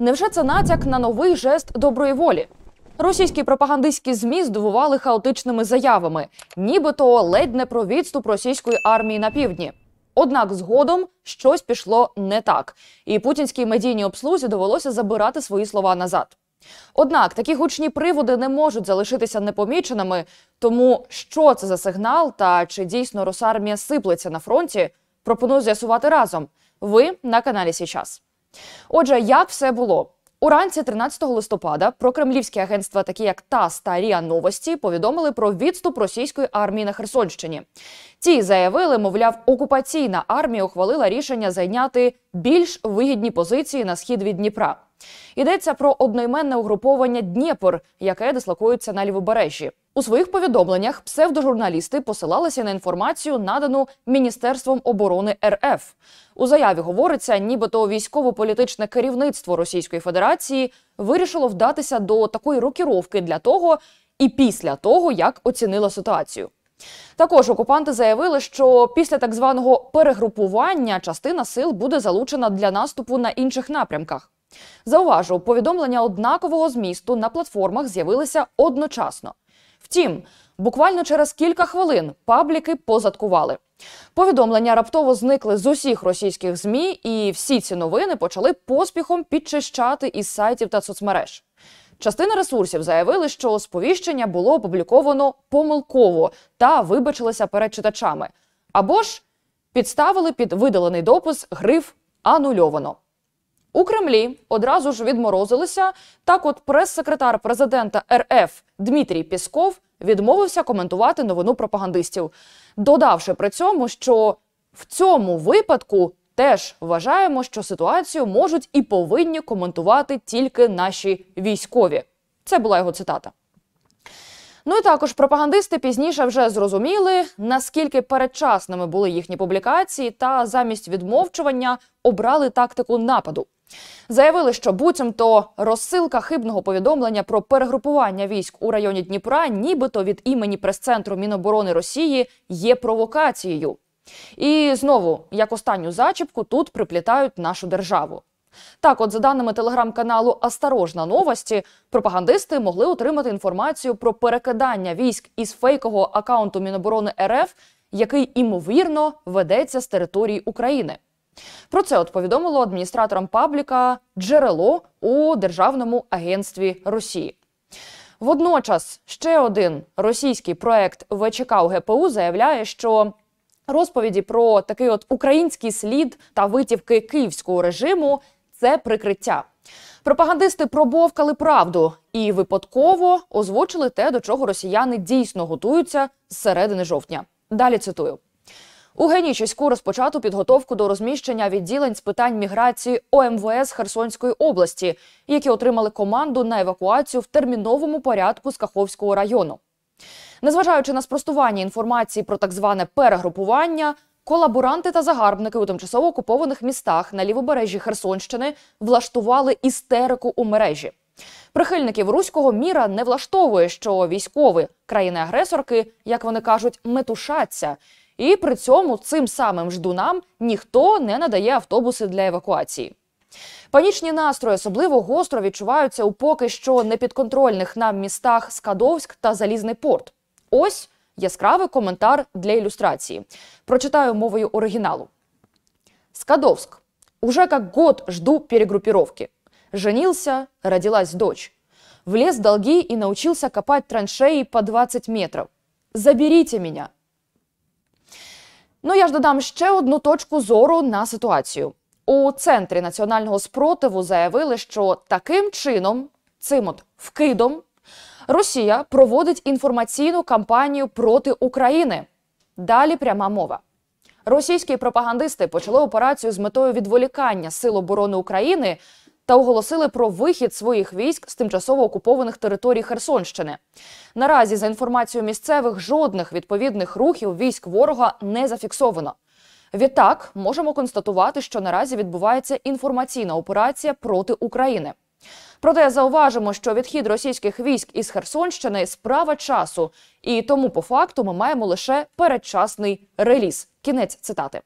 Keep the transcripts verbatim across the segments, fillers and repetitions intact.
Невже це натяк на новий жест доброї волі? Російські пропагандистські ЗМІ здивували хаотичними заявами, нібито ледь не про відступ російської армії на півдні. Однак згодом щось пішло не так, і путінській медійній обслузі довелося забирати свої слова назад. Однак такі гучні приводи не можуть залишитися непоміченими, тому що це за сигнал та чи дійсно Росармія сиплеться на фронті, пропоную з'ясувати разом. Ви на каналі «Січас». Отже, як все було? Уранці тринадцятого листопада прокремлівські агентства, такі як ТАСС та РІА Новості, повідомили про відступ російської армії на Херсонщині. Ті заявили, мовляв, окупаційна армія ухвалила рішення зайняти більш вигідні позиції на схід від Дніпра. Йдеться про одноіменне угруповання «Дніпр», яке дислокується на Лівобережжі. У своїх повідомленнях псевдожурналісти посилалися на інформацію, надану Міністерством оборони ер еф. У заяві говориться, нібито військово-політичне керівництво Російської Федерації вирішило вдатися до такої рокіровки для того і після того, як оцінило ситуацію. Також окупанти заявили, що після так званого перегрупування частина сил буде залучена для наступу на інших напрямках. Зауважу, повідомлення однакового змісту на платформах з'явилися одночасно. Втім, буквально через кілька хвилин пабліки позадкували. Повідомлення раптово зникли з усіх російських ЗМІ, і всі ці новини почали поспіхом підчищати із сайтів та соцмереж. Частина ресурсів заявили, що сповіщення було опубліковано помилково та вибачилися перед читачами. Або ж підставили під видалений допис гриф «анульовано». У Кремлі одразу ж відморозилися, так от прес-секретар президента ер еф Дмитрій Пєсков відмовився коментувати новину пропагандистів, додавши при цьому, що в цьому випадку теж вважаємо, що ситуацію можуть і повинні коментувати тільки наші військові. Це була його цитата. Ну і також пропагандисти пізніше вже зрозуміли, наскільки передчасними були їхні публікації та замість відмовчування обрали тактику нападу. Заявили, що буцімто розсилка хибного повідомлення про перегрупування військ у районі Дніпра нібито від імені прес-центру Міноборони Росії є провокацією. І знову, як останню зачіпку, тут приплітають нашу державу. Так от, за даними телеграм-каналу «Осторожна новості», пропагандисти могли отримати інформацію про перекидання військ із фейкового акаунту Міноборони ер еф, який, імовірно, ведеться з території України. Про це от повідомило адміністраторам пабліка джерело у Державному агентстві Росії. Водночас ще один російський проект ве че ка у ге пе у заявляє, що розповіді про такий от український слід та витівки київського режиму – це прикриття. Пропагандисти пробовкали правду і випадково озвучили те, до чого росіяни дійсно готуються з середини жовтня. Далі цитую. У Генічеську розпочато підготовку до розміщення відділень з питань міграції о ем ве ес Херсонської області, які отримали команду на евакуацію в терміновому порядку з Каховського району. Незважаючи на спростування інформації про так зване перегрупування, колаборанти та загарбники у тимчасово окупованих містах на лівобережжі Херсонщини влаштували істерику у мережі. Прихильників руського міра не влаштовує, що військові країни-агресорки, як вони кажуть, метушаться, і при цьому цим самим ждунам ніхто не надає автобуси для евакуації. Панічні настрої особливо гостро відчуваються у поки що непідконтрольних нам містах Скадовськ та Залізний порт. Ось яскравий коментар для ілюстрації. Прочитаю мовою оригіналу. Скадовск. Уже как год жду перегруппировки. Женился, родилась дочь. Влез в долги и научился копать траншеи по двадцять метров. Заберите меня. Ну, я ж додам ще одну точку зору на ситуацію. У Центрі національного спротиву заявили, що таким чином, цим от вкидом, Росія проводить інформаційну кампанію проти України. Далі пряма мова. Російські пропагандисти почали операцію з метою відволікання Сил оборони України та оголосили про вихід своїх військ з тимчасово окупованих територій Херсонщини. Наразі, за інформацією місцевих, жодних відповідних рухів військ ворога не зафіксовано. Відтак, можемо констатувати, що наразі відбувається інформаційна операція проти України. Проте зауважимо, що відхід російських військ із Херсонщини – справа часу, і тому по факту ми маємо лише передчасний реліз. Кінець цитати.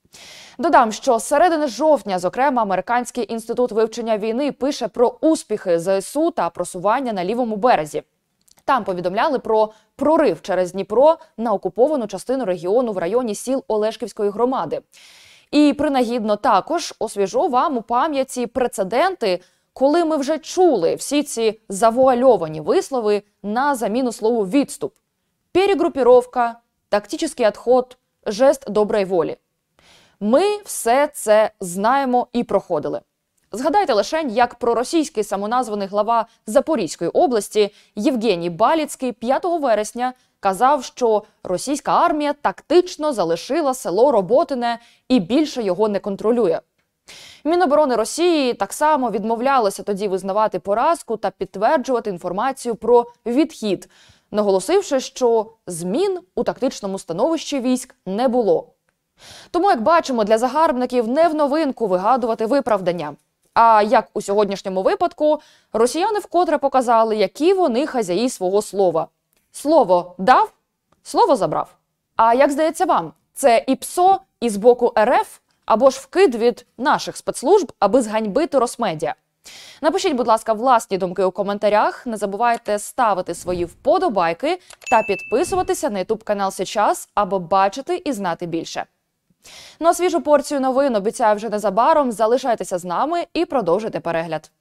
Додам, що з середини жовтня, зокрема, Американський інститут вивчення війни пише про успіхи ЗСУ та просування на лівому березі. Там повідомляли про прорив через Дніпро на окуповану частину регіону в районі сіл Олешківської громади. І принагідно також освіжу вам у пам'яті прецеденти, коли ми вже чули всі ці завуальовані вислови на заміну слову «відступ». Перегрупіровка, тактичний відход, жест доброї волі. Ми все це знаємо і проходили. Згадайте лишень, як проросійський самоназваний глава Запорізької області Євгеній Баліцький п'ятого вересня казав, що російська армія тактично залишила село Роботине і більше його не контролює. Міноборони Росії так само відмовлялося тоді визнавати поразку та підтверджувати інформацію про відхід, наголосивши, що змін у тактичному становищі військ не було. Тому, як бачимо, для загарбників не в новинку вигадувати виправдання. А як у сьогоднішньому випадку, росіяни вкотре показали, які вони хазяї свого слова. Слово дав, слово забрав. А як здається вам, це і ПСО із боку РФ, або ж вкид від наших спецслужб, аби зганьбити Росмедіа? Напишіть, будь ласка, власні думки у коментарях. Не забувайте ставити свої вподобайки та підписуватися на ютуб канал «Сейчас», аби бачити і знати більше. Ну а свіжу порцію новин обіцяю вже незабаром. Залишайтеся з нами і продовжуйте перегляд.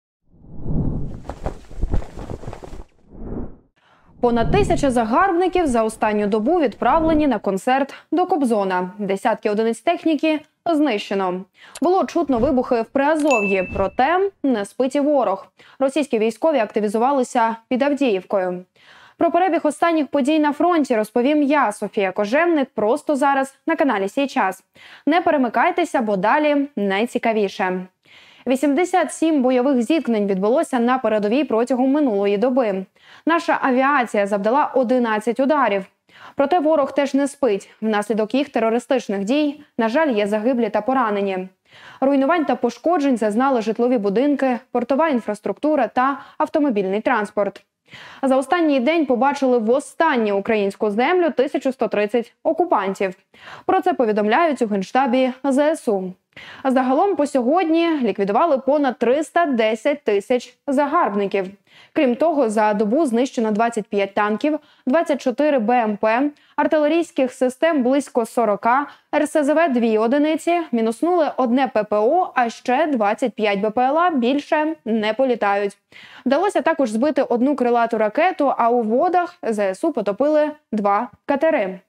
Понад тисяча загарбників за останню добу відправлені на концерт до Кобзона. Десятки одиниць техніки знищено. Було чутно вибухи в Приазов'ї, проте не спить і ворог. Російські військові активізувалися під Авдіївкою. Про перебіг останніх подій на фронті розповім я, Софія Кожевник, просто зараз на каналі «Сейчас». Не перемикайтеся, бо далі найцікавіше. вісімдесят сім бойових зіткнень відбулося на передовій протягом минулої доби. Наша авіація завдала одинадцять ударів. Проте ворог теж не спить. Внаслідок їх терористичних дій, на жаль, є загиблі та поранені. Руйнувань та пошкоджень зазнали житлові будинки, портова інфраструктура та автомобільний транспорт. За останній день побачили востаннє українську землю тисячу сто тридцять окупантів. Про це повідомляють у Генштабі ЗСУ. Загалом по сьогодні ліквідували понад триста десять тисяч загарбників. Крім того, за добу знищено двадцять п'ять танків, двадцять чотири БМП, артилерійських систем близько сорок, РСЗВ – дві одиниці, мінуснули одне ППО, а ще двадцять п'ять БПЛА більше не політають. Вдалося також збити одну крилату ракету, а у водах ЗСУ потопили два катери.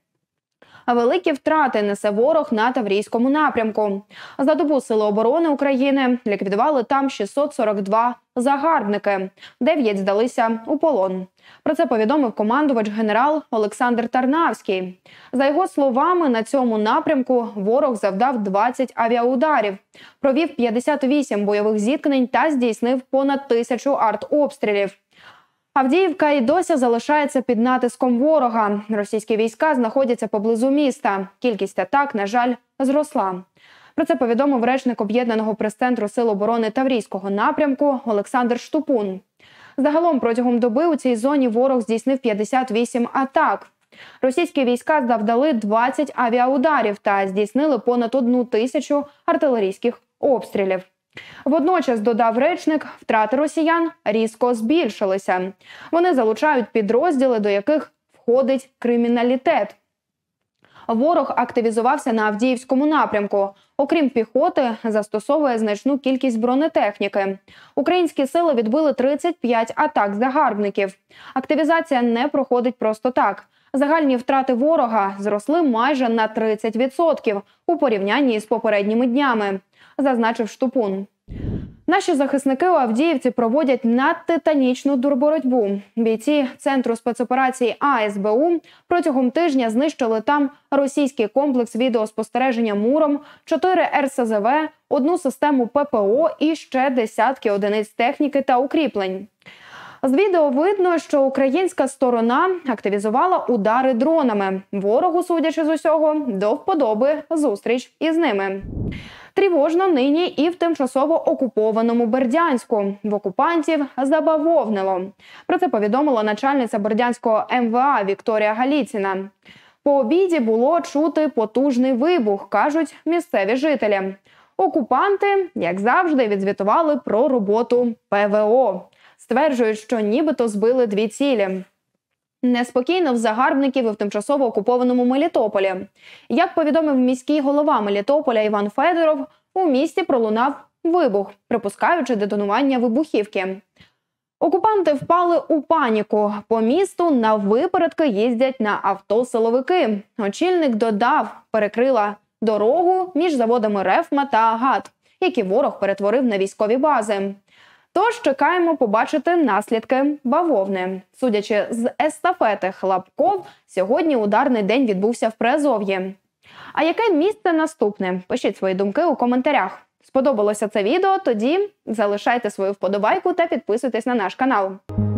Великі втрати несе ворог на Таврійському напрямку. За добу Сили оборони України ліквідували там шістсот сорок два загарбники. дев'ять здалися у полон. Про це повідомив командувач генерал Олександр Тарнавський. За його словами, на цьому напрямку ворог завдав двадцять авіаударів, провів п'ятдесят вісім бойових зіткнень та здійснив понад тисячу артобстрілів. Авдіївка і досі залишається під натиском ворога. Російські війська знаходяться поблизу міста. Кількість атак, на жаль, зросла. Про це повідомив речник Об'єднаного прес-центру Сил оборони Таврійського напрямку Олександр Штупун. Загалом протягом доби у цій зоні ворог здійснив п'ятдесят вісім атак. Російські війська завдали двадцять авіаударів та здійснили понад одну тисячу артилерійських обстрілів. Водночас, додав речник, втрати росіян різко збільшилися. Вони залучають підрозділи, до яких входить криміналітет. Ворог активізувався на Авдіївському напрямку. Окрім піхоти, застосовує значну кількість бронетехніки. Українські сили відбили тридцять п'ять атак загарбників. Активізація не проходить просто так. Загальні втрати ворога зросли майже на тридцять відсотків у порівнянні з попередніми днями, зазначив Штупун. Наші захисники у Авдіївці проводять надтитанічну боротьбу. Бійці Центру спецоперацій А С Б У протягом тижня знищили там російський комплекс відеоспостереження «Муром», чотири Р С З В, одну систему П П О і ще десятки одиниць техніки та укріплень. З відео видно, що українська сторона активізувала удари дронами. Ворогу, судячи з усього, до вподоби зустріч із ними. Тривожно нині і в тимчасово окупованому Бердянську. В окупантів забавовнило. Про це повідомила начальниця Бердянського М В А Вікторія Галіціна. По обіді було чути потужний вибух, кажуть місцеві жителі. Окупанти, як завжди, відзвітували про роботу Пе Ве О. Стверджують, що нібито збили дві цілі. Неспокійно в загарбників і в тимчасово окупованому Мелітополі. Як повідомив міський голова Мелітополя Іван Федоров, у місті пролунав вибух, припускаючи детонування вибухівки. Окупанти впали у паніку. По місту на випередки їздять на авто силовики. Очільник додав, перекрила дорогу між заводами Рефма та Агат, які ворог перетворив на військові бази. Тож чекаємо побачити наслідки бавовни. Судячи з естафети Хлопков, сьогодні ударний день відбувся в Приазов'ї. А яке місце наступне? Пишіть свої думки у коментарях. Сподобалося це відео? Тоді залишайте свою вподобайку та підписуйтесь на наш канал.